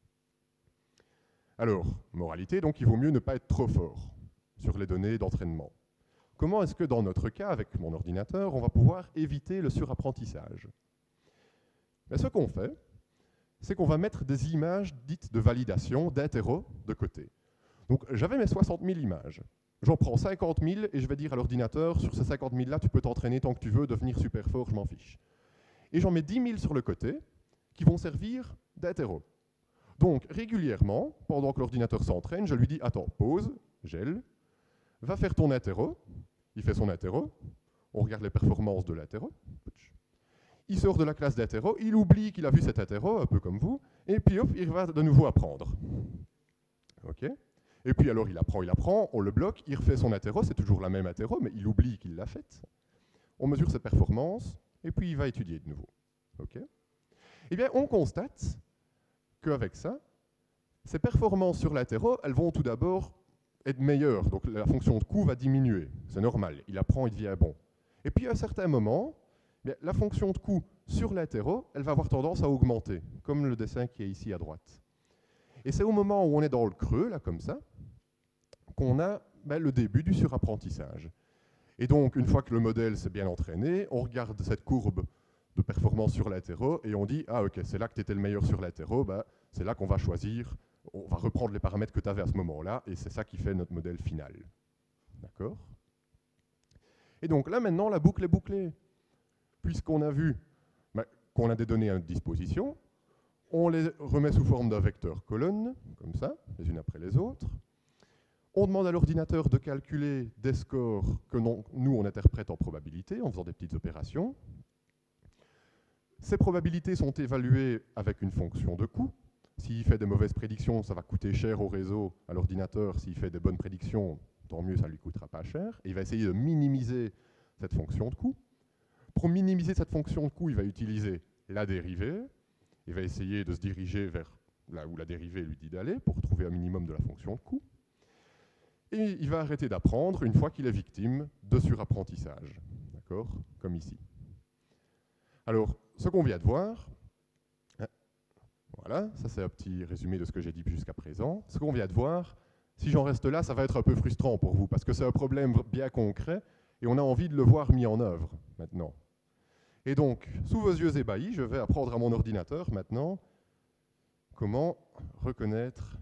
Alors, moralité, donc il vaut mieux ne pas être trop fort sur les données d'entraînement. Comment est-ce que dans notre cas, avec mon ordinateur, on va pouvoir éviter le surapprentissage? Ben, ce qu'on fait, c'est qu'on va mettre des images dites de validation, d'interro, de côté. Donc j'avais mes soixante mille images. J'en prends cinquante mille et je vais dire à l'ordinateur, sur ces cinquante mille là, tu peux t'entraîner tant que tu veux, devenir super fort, je m'en fiche. Et j'en mets dix mille sur le côté, qui vont servir d'interro. Donc régulièrement, pendant que l'ordinateur s'entraîne, je lui dis, attends, pause, gèle, va faire ton interro. Il fait son interro, on regarde les performances de l'interro. Il sort de la classe d'interro, il oublie qu'il a vu cet interro, un peu comme vous, et puis hop, il va de nouveau apprendre. Ok? Et puis alors il apprend, il apprend, on le bloque, il refait son interro, c'est toujours la même interro, mais il oublie qu'il l'a faite. On mesure ses performances, et puis il va étudier de nouveau. Ok? Eh bien, on constate qu'avec ça, ses performances sur l'interro, elles vont tout d'abord être meilleures, donc la fonction de coût va diminuer, c'est normal, il apprend, il devient bon. Et puis à un certain moment, bien, la fonction de coût sur l'interro, elle va avoir tendance à augmenter, comme le dessin qui est ici à droite. Et c'est au moment où on est dans le creux, là, comme ça, qu'on a ben, le début du surapprentissage. Et donc, une fois que le modèle s'est bien entraîné, on regarde cette courbe de performance sur l'interro et on dit « Ah ok, c'est là que tu étais le meilleur sur l'interro, ben, c'est là qu'on va choisir, on va reprendre les paramètres que tu avais à ce moment-là et c'est ça qui fait notre modèle final. » D'accord? Et donc là, maintenant, la boucle est bouclée. Puisqu'on a vu ben, qu'on a des données à notre disposition, on les remet sous forme d'un vecteur colonne, comme ça, les unes après les autres. On demande à l'ordinateur de calculer des scores que non, nous, on interprète en probabilité, en faisant des petites opérations. Ces probabilités sont évaluées avec une fonction de coût. S'il fait des mauvaises prédictions, ça va coûter cher au réseau, à l'ordinateur. S'il fait des bonnes prédictions, tant mieux, ça ne lui coûtera pas cher. Et il va essayer de minimiser cette fonction de coût. Pour minimiser cette fonction de coût, il va utiliser la dérivée. Il va essayer de se diriger vers là où la dérivée lui dit d'aller pour trouver un minimum de la fonction de coût. Et il va arrêter d'apprendre une fois qu'il est victime de surapprentissage. D'accord? Comme ici. Alors, ce qu'on vient de voir, voilà, ça c'est un petit résumé de ce que j'ai dit jusqu'à présent. Ce qu'on vient de voir, si j'en reste là, ça va être un peu frustrant pour vous, parce que c'est un problème bien concret, et on a envie de le voir mis en œuvre maintenant. Et donc, sous vos yeux ébahis, je vais apprendre à mon ordinateur maintenant comment reconnaître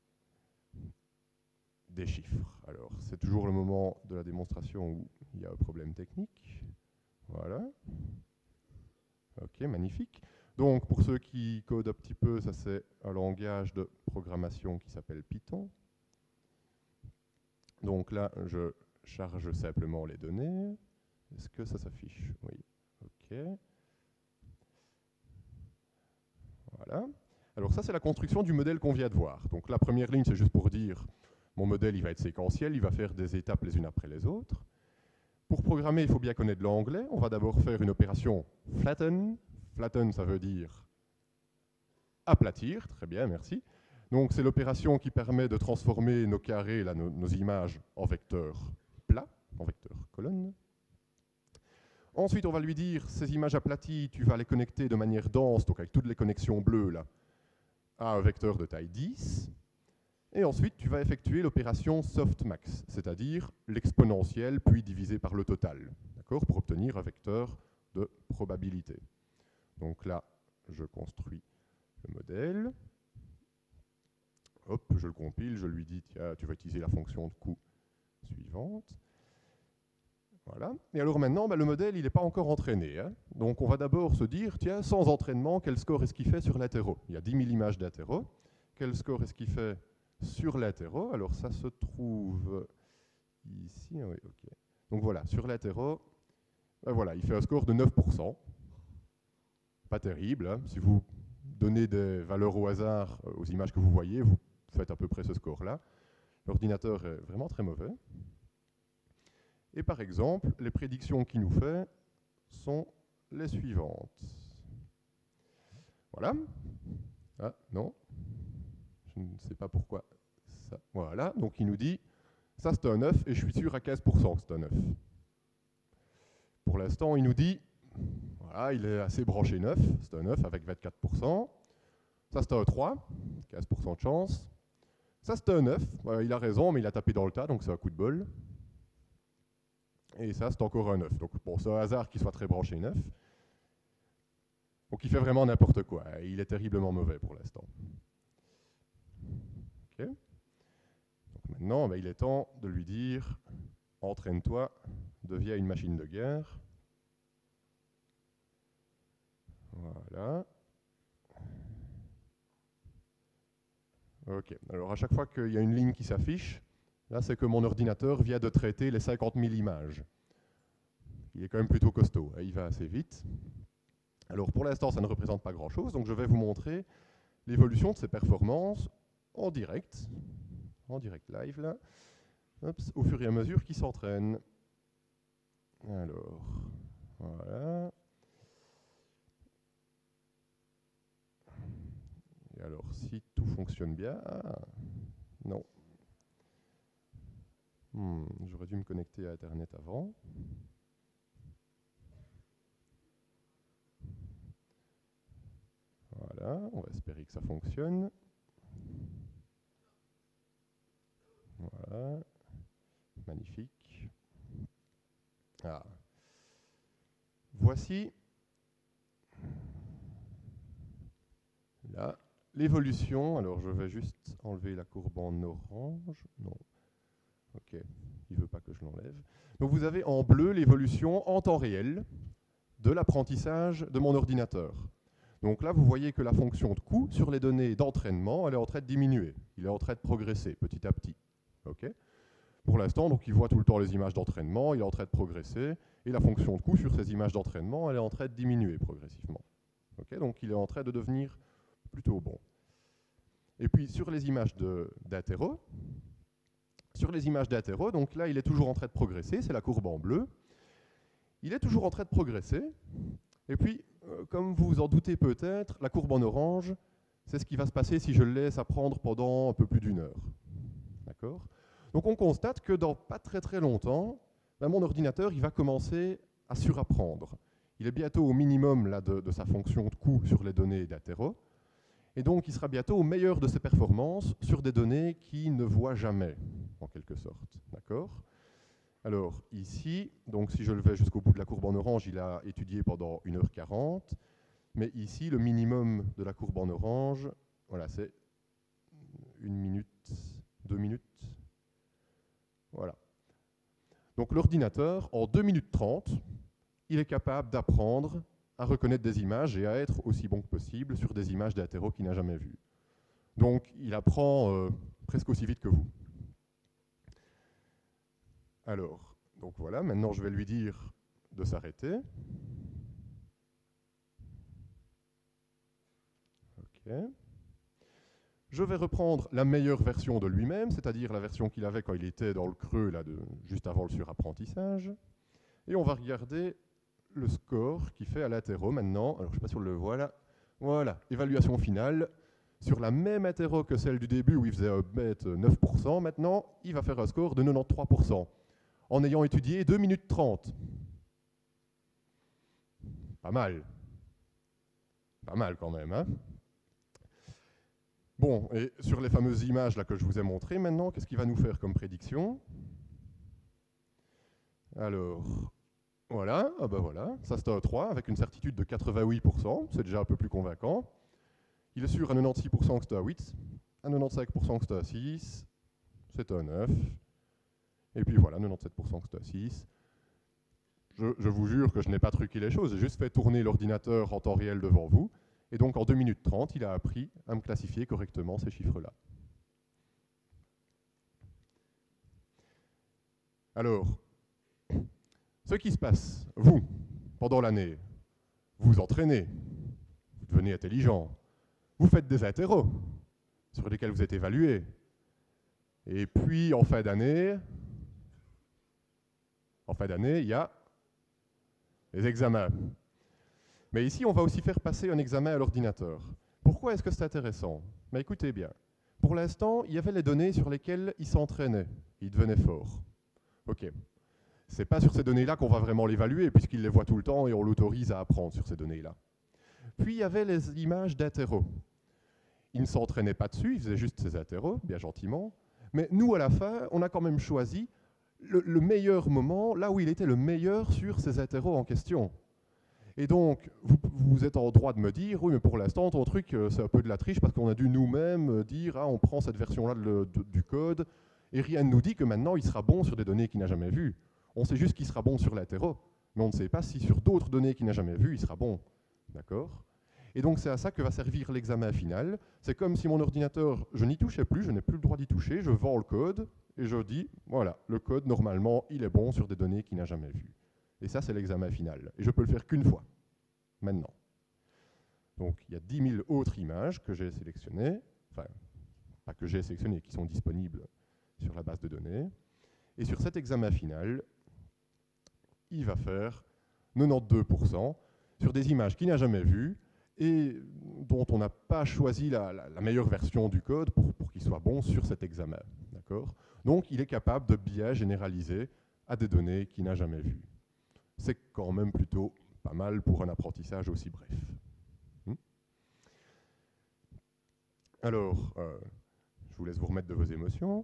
des chiffres. Alors, c'est toujours le moment de la démonstration où il y a un problème technique. Voilà. Ok, magnifique. Donc, pour ceux qui codent un petit peu, ça c'est un langage de programmation qui s'appelle Python. Donc là, je charge simplement les données. Est-ce que ça s'affiche? Oui. Ok. Voilà. Alors ça, c'est la construction du modèle qu'on vient de voir. Donc la première ligne, c'est juste pour dire, mon modèle, il va être séquentiel, il va faire des étapes les unes après les autres. Pour programmer, il faut bien connaître l'anglais. On va d'abord faire une opération flatten. Flatten, ça veut dire aplatir. Très bien, merci. Donc c'est l'opération qui permet de transformer nos carrés, là, nos, nos images, en vecteurs plats, en vecteurs colonnes. Ensuite, on va lui dire, ces images aplaties, tu vas les connecter de manière dense, donc avec toutes les connexions bleues, là, à un vecteur de taille dix. Et ensuite, tu vas effectuer l'opération softmax, c'est-à-dire l'exponentielle puis divisé par le total, d'accord, pour obtenir un vecteur de probabilité. Donc là, je construis le modèle. Hop, je le compile, je lui dis, tiens, tu vas utiliser la fonction de coût suivante. Voilà. Et alors maintenant, bah, le modèle, il n'est pas encore entraîné. Hein. Donc on va d'abord se dire, tiens, sans entraînement, quel score est-ce qu'il fait sur l'hétéro? Il y a dix mille images d'hétéro. Quel score est-ce qu'il fait sur l'hétéro? Alors ça se trouve ici. Oui, ok. Donc voilà, sur l'hétéro, ben voilà, il fait un score de neuf pour cent. Pas terrible. Hein. Si vous donnez des valeurs au hasard aux images que vous voyez, vous faites à peu près ce score-là. L'ordinateur est vraiment très mauvais. Et par exemple, les prédictions qu'il nous fait sont les suivantes. Voilà. Ah, non. Je ne sais pas pourquoi. Ça. Voilà. Donc il nous dit, ça c'est un neuf et je suis sûr à quinze pour cent que c'est un neuf. Pour l'instant, il nous dit, voilà, il est assez branché neuf, c'est un neuf avec vingt-quatre pour cent. Ça c'est un trois, quinze pour cent de chance. Ça c'est un neuf, voilà, il a raison, mais il a tapé dans le tas, donc c'est un coup de bol. Et ça, c'est encore un neuf. Donc, bon, c'est un hasard qu'il soit très branché neuf. Donc, il fait vraiment n'importe quoi. Il est terriblement mauvais pour l'instant. Okay. Donc, maintenant, ben, il est temps de lui dire, entraîne-toi, deviens une machine de guerre. Voilà. Ok. Alors, à chaque fois qu'il y a une ligne qui s'affiche, là, c'est que mon ordinateur vient de traiter les cinquante mille images. Il est quand même plutôt costaud, il va assez vite. Alors pour l'instant, ça ne représente pas grand-chose, donc je vais vous montrer l'évolution de ses performances en direct, en direct live, là, Oups, au fur et à mesure qu'il s'entraîne. Alors, voilà. Et alors, si tout fonctionne bien... Ah, non. Hmm, j'aurais dû me connecter à Internet avant. Voilà, on va espérer que ça fonctionne. Voilà, magnifique. Ah. Voici là l'évolution. Alors je vais juste enlever la courbe en orange. Non. Ok, il ne veut pas que je l'enlève. Donc vous avez en bleu l'évolution en temps réel de l'apprentissage de mon ordinateur. Donc là, vous voyez que la fonction de coût sur les données d'entraînement, elle est en train de diminuer. Il est en train de progresser petit à petit. Okay. Pour l'instant, donc il voit tout le temps les images d'entraînement, il est en train de progresser, et la fonction de coût sur ces images d'entraînement, elle est en train de diminuer progressivement. Okay. Donc il est en train de devenir plutôt bon. Et puis sur les images d'hétéro, sur les images d'hétéro, donc là, il est toujours en train de progresser, c'est la courbe en bleu. Il est toujours en train de progresser, et puis, euh, comme vous vous en doutez peut-être, la courbe en orange, c'est ce qui va se passer si je le laisse apprendre pendant un peu plus d'une heure. D'accord ? Donc on constate que dans pas très très longtemps, ben, mon ordinateur il va commencer à surapprendre. Il est bientôt au minimum là, de, de sa fonction de coût sur les données d'hétéro, et donc il sera bientôt au meilleur de ses performances sur des données qu'il ne voit jamais, en quelque sorte. D'accord ? Alors ici, donc si je le vais jusqu'au bout de la courbe en orange, il a étudié pendant une heure quarante, mais ici le minimum de la courbe en orange, voilà, c'est une minute, deux minutes. Voilà. Donc l'ordinateur, en deux minutes trente, il est capable d'apprendre à reconnaître des images et à être aussi bon que possible sur des images d'hétéro qu'il n'a jamais vues. Donc il apprend euh, presque aussi vite que vous. Alors, donc voilà, maintenant je vais lui dire de s'arrêter. Ok. Je vais reprendre la meilleure version de lui-même, c'est-à-dire la version qu'il avait quand il était dans le creux, là, de, juste avant le surapprentissage. Et on va regarder le score qu'il fait à l'interro maintenant. Alors, je ne sais pas si on le voit là. Voilà, évaluation finale. Sur la même interro que celle du début où il faisait un bête neuf pour cent, maintenant, il va faire un score de quatre-vingt-treize pour cent en ayant étudié deux minutes trente. Pas mal. Pas mal quand même, hein? Bon, et sur les fameuses images là que je vous ai montrées maintenant, qu'est-ce qu'il va nous faire comme prédiction? Alors, voilà, ah ben voilà, ça c'est un trois avec une certitude de quatre-vingt-huit pour cent, c'est déjà un peu plus convaincant. Il est sûr à quatre-vingt-seize pour cent que c'est un huit, à quatre-vingt-quinze pour cent que c'est un six, c'est un neuf, et puis voilà, quatre-vingt-dix-sept pour cent que c'est un six. Je, je vous jure que je n'ai pas truqué les choses, j'ai juste fait tourner l'ordinateur en temps réel devant vous. Et donc, en deux minutes trente, il a appris à me classifier correctement ces chiffres-là. Alors, ce qui se passe, vous, pendant l'année, vous entraînez, vous devenez intelligent, vous faites des interros sur lesquels vous êtes évalué. Et puis, en fin d'année, en fin d'année, il y a les examens. Mais ici, on va aussi faire passer un examen à l'ordinateur. Pourquoi est-ce que c'est intéressant? Mais écoutez bien. Pour l'instant, il y avait les données sur lesquelles il s'entraînait. Il devenait fort. OK. Ce n'est pas sur ces données-là qu'on va vraiment l'évaluer, puisqu'il les voit tout le temps et on l'autorise à apprendre sur ces données-là. Puis, il y avait les images d'interro. Il ne s'entraînait pas dessus, il faisait juste ses interros, bien gentiment. Mais nous, à la fin, on a quand même choisi le, le meilleur moment, là où il était le meilleur sur ces interros en question. Et donc, vous, vous êtes en droit de me dire, oui, mais pour l'instant, ton truc, c'est un peu de la triche parce qu'on a dû nous-mêmes dire, ah, on prend cette version-là de, de, du code, et rien ne nous dit que maintenant, il sera bon sur des données qu'il n'a jamais vues. On sait juste qu'il sera bon sur l'interro, mais on ne sait pas si sur d'autres données qu'il n'a jamais vues, il sera bon. D'accord? Et donc, c'est à ça que va servir l'examen final. C'est comme si mon ordinateur, je n'y touchais plus, je n'ai plus le droit d'y toucher, je vends le code, et je dis, voilà, le code, normalement, il est bon sur des données qu'il n'a jamais vues. Et ça, c'est l'examen final. Et je peux le faire qu'une fois, maintenant. Donc, il y a dix mille autres images que j'ai sélectionnées, enfin, pas que j'ai sélectionnées, qui sont disponibles sur la base de données. Et sur cet examen final, il va faire quatre-vingt-douze pour cent sur des images qu'il n'a jamais vues et dont on n'a pas choisi la, la, la meilleure version du code pour, pour qu'il soit bon sur cet examen. D'accord ? Donc, il est capable de bien généraliser à des données qu'il n'a jamais vues. C'est quand même plutôt pas mal pour un apprentissage aussi bref. Hmm? Alors, euh, je vous laisse vous remettre de vos émotions.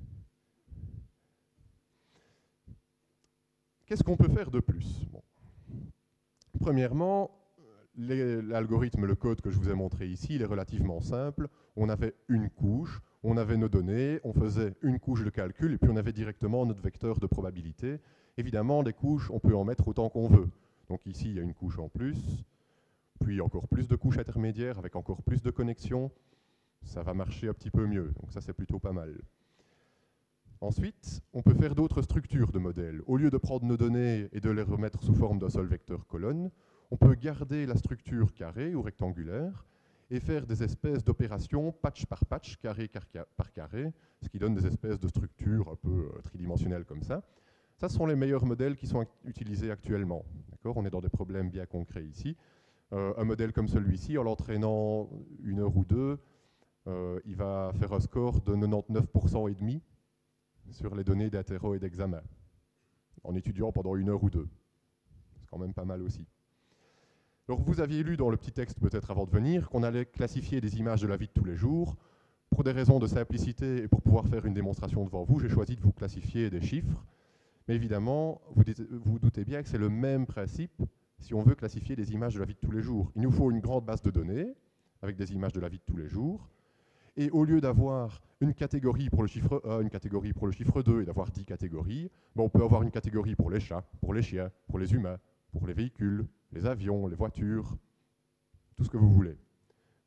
Qu'est-ce qu'on peut faire de plus? Bon. Premièrement, l'algorithme, le code que je vous ai montré ici, il est relativement simple. On avait une couche, on avait nos données, on faisait une couche de calcul et puis on avait directement notre vecteur de probabilité. Évidemment, des couches, on peut en mettre autant qu'on veut. Donc ici, il y a une couche en plus, puis encore plus de couches intermédiaires avec encore plus de connexions. Ça va marcher un petit peu mieux, donc ça c'est plutôt pas mal. Ensuite, on peut faire d'autres structures de modèles. Au lieu de prendre nos données et de les remettre sous forme d'un seul vecteur colonne, on peut garder la structure carrée ou rectangulaire et faire des espèces d'opérations patch par patch, carré par carré, ce qui donne des espèces de structures un peu tridimensionnelles comme ça. Ça, ce sont les meilleurs modèles qui sont utilisés actuellement. On est dans des problèmes bien concrets ici. Euh, un modèle comme celui-ci, en l'entraînant une heure ou deux, euh, il va faire un score de quatre-vingt-dix-neuf pour cent et demi sur les données d'interro et d'examen, en étudiant pendant une heure ou deux. C'est quand même pas mal aussi. Alors, vous aviez lu dans le petit texte, peut-être avant de venir, qu'on allait classifier des images de la vie de tous les jours. Pour des raisons de simplicité et pour pouvoir faire une démonstration devant vous, j'ai choisi de vous classifier des chiffres. Mais évidemment, vous vous doutez bien que c'est le même principe si on veut classifier des images de la vie de tous les jours. Il nous faut une grande base de données avec des images de la vie de tous les jours. Et au lieu d'avoir une catégorie pour le chiffre un, une catégorie pour le chiffre deux et d'avoir dix catégories, ben on peut avoir une catégorie pour les chats, pour les chiens, pour les humains, pour les véhicules, les avions, les voitures, tout ce que vous voulez. D'accord ?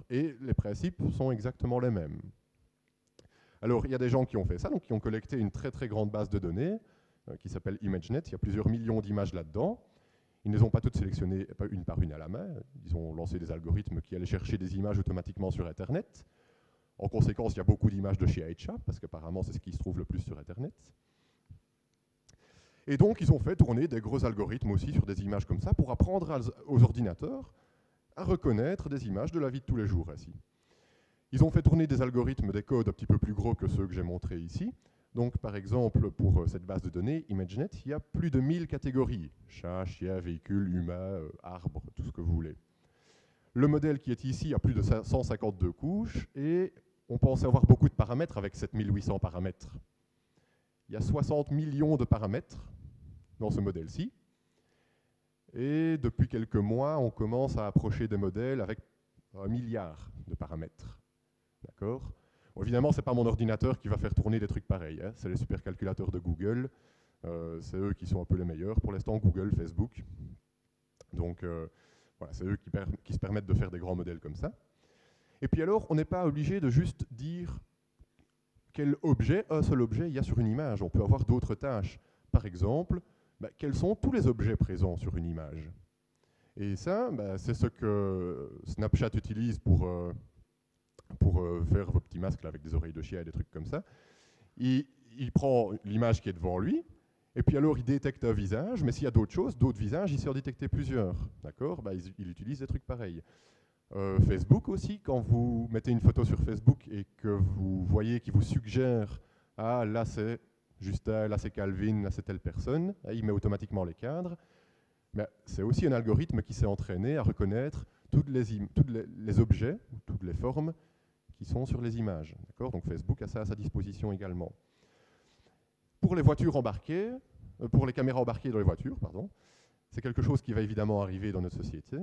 Et les principes sont exactement les mêmes. Alors, il y a des gens qui ont fait ça, donc qui ont collecté une très très grande base de données euh, qui s'appelle ImageNet. Il y a plusieurs millions d'images là-dedans. Ils ne les ont pas toutes sélectionnées une par une à la main. Ils ont lancé des algorithmes qui allaient chercher des images automatiquement sur Internet. En conséquence, il y a beaucoup d'images de chez H A, parce qu'apparemment, c'est ce qui se trouve le plus sur Internet. Et donc, ils ont fait tourner des gros algorithmes aussi sur des images comme ça pour apprendre aux ordinateurs à reconnaître des images de la vie de tous les jours ici. Ils ont fait tourner des algorithmes, des codes un petit peu plus gros que ceux que j'ai montrés ici. Donc, par exemple, pour cette base de données, ImageNet, il y a plus de mille catégories. Chat, chien, véhicule, humain, euh, arbre, tout ce que vous voulez. Le modèle qui est ici a plus de cent cinquante-deux couches et on pense avoir beaucoup de paramètres avec sept mille huit cents paramètres. Il y a soixante millions de paramètres dans ce modèle-ci. Et depuis quelques mois, on commence à approcher des modèles avec un milliard de paramètres. D'accord ? Bon, évidemment, ce n'est pas mon ordinateur qui va faire tourner des trucs pareils. Hein. C'est les supercalculateurs de Google. Euh, c'est eux qui sont un peu les meilleurs. Pour l'instant, Google, Facebook. Donc, euh, voilà, c'est eux qui, qui se permettent de faire des grands modèles comme ça. Et puis alors, on n'est pas obligé de juste dire quel objet, un seul objet, il y a sur une image. On peut avoir d'autres tâches. Par exemple, bah, quels sont tous les objets présents sur une image. Et ça, bah, c'est ce que Snapchat utilise pour, euh, pour euh, faire vos petits masques là, avec des oreilles de chien et des trucs comme ça. Il, il prend l'image qui est devant lui, et puis alors il détecte un visage, mais s'il y a d'autres choses, d'autres visages, il sait en détecter plusieurs. D'accord ? Bah, il, il utilise des trucs pareils. Euh, Facebook aussi, quand vous mettez une photo sur Facebook et que vous voyez qu'il vous suggère « Ah, là c'est Justin, là c'est Calvin, là c'est telle personne », il met automatiquement les cadres. Mais c'est aussi un algorithme qui s'est entraîné à reconnaître toutes les, toutes les, les objets, toutes les formes qui sont sur les images. D'accord ? Donc Facebook a ça à sa disposition également. Pour les voitures embarquées, euh, pour les caméras embarquées dans les voitures, pardon, c'est quelque chose qui va évidemment arriver dans notre société.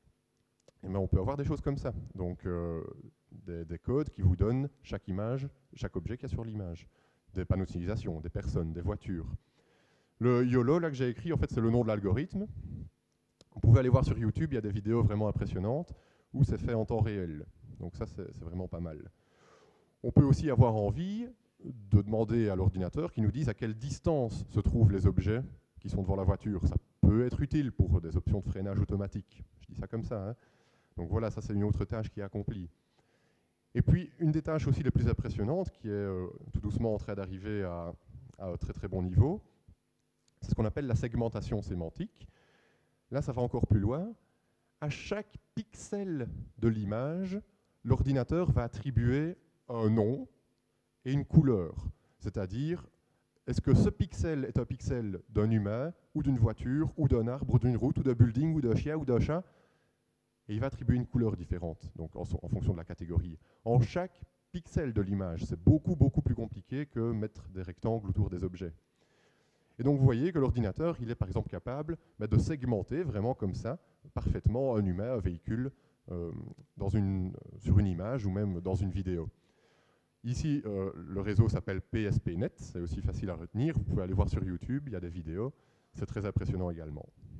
Et bien, on peut avoir des choses comme ça. Donc, euh, des, des codes qui vous donnent chaque image, chaque objet qu'il y a sur l'image. Des panneaux de signalisation, des personnes, des voitures. Le YOLO, là, que j'ai écrit, en fait, c'est le nom de l'algorithme. Vous pouvez aller voir sur YouTube, il y a des vidéos vraiment impressionnantes où c'est fait en temps réel. Donc ça, c'est vraiment pas mal. On peut aussi avoir envie de demander à l'ordinateur qu'il nous dise à quelle distance se trouvent les objets qui sont devant la voiture. Ça peut être utile pour des options de freinage automatique. Je dis ça comme ça, hein. Donc voilà, ça c'est une autre tâche qui est accomplie. Et puis, une des tâches aussi les plus impressionnantes, qui est euh, tout doucement en train d'arriver à, à un très très bon niveau, c'est ce qu'on appelle la segmentation sémantique. Là, ça va encore plus loin. À chaque pixel de l'image, l'ordinateur va attribuer un nom et une couleur. C'est-à-dire, est-ce que ce pixel est un pixel d'un humain, ou d'une voiture, ou d'un arbre, ou d'une route, ou d'un building, ou d'un chien, ou d'un chat? Et il va attribuer une couleur différente, donc en, en fonction de la catégorie. En chaque pixel de l'image, c'est beaucoup, beaucoup plus compliqué que mettre des rectangles autour des objets. Et donc vous voyez que l'ordinateur, il est par exemple capable bah, de segmenter vraiment comme ça, parfaitement un humain, un véhicule, euh, dans une, sur une image ou même dans une vidéo. Ici, euh, le réseau s'appelle P S P net, c'est aussi facile à retenir, vous pouvez aller voir sur YouTube, il y a des vidéos, c'est très impressionnant également.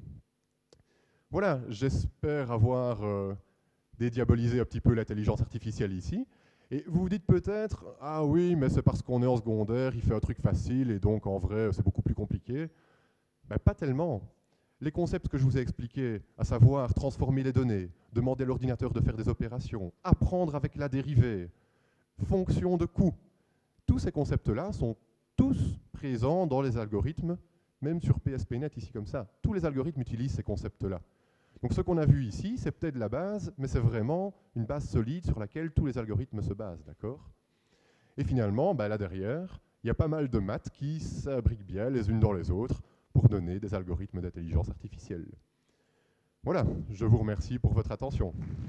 Voilà, j'espère avoir euh, dédiabolisé un petit peu l'intelligence artificielle ici. Et vous vous dites peut-être, ah oui, mais c'est parce qu'on est en secondaire, il fait un truc facile et donc en vrai c'est beaucoup plus compliqué. Ben, pas tellement. Les concepts que je vous ai expliqués, à savoir transformer les données, demander à l'ordinateur de faire des opérations, apprendre avec la dérivée, fonction de coût, tous ces concepts-là sont tous présents dans les algorithmes, même sur P S P net ici comme ça. Tous les algorithmes utilisent ces concepts-là. Donc ce qu'on a vu ici, c'est peut-être la base, mais c'est vraiment une base solide sur laquelle tous les algorithmes se basent, d'accord ? Et finalement, bah, là derrière, il y a pas mal de maths qui s'abriquent bien les unes dans les autres pour donner des algorithmes d'intelligence artificielle. Voilà, je vous remercie pour votre attention.